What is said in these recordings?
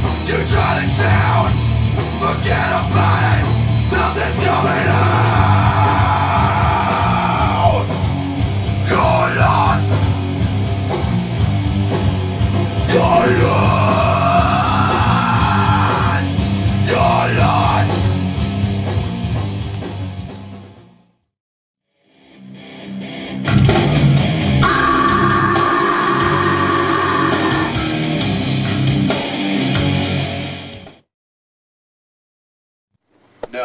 You try to shout, forget about it, nothing's coming out. You're lost. You're lost. You're lost. No.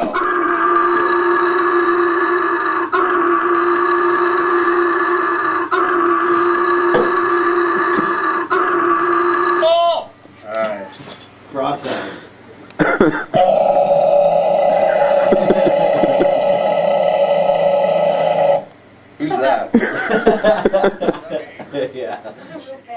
Oh! Alright. Cross out. Who's that? Yeah.